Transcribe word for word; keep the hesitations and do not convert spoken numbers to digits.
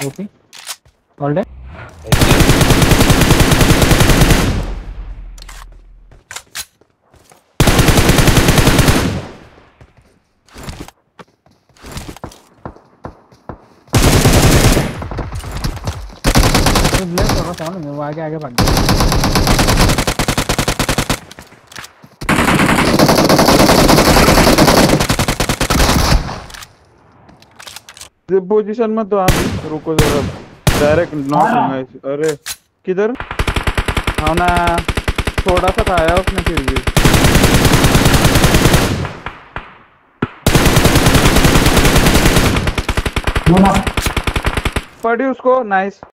Okay all day bless होगा सामने में, वो आगे आगे भाग गया। पोजीशन में तो आप रुको जरा, डायरेक्ट नॉक होगा इस। अरे किधर? हाँ ना, थोड़ा सा खाया उसने फिर भी। पड़ी उसको, नाइस।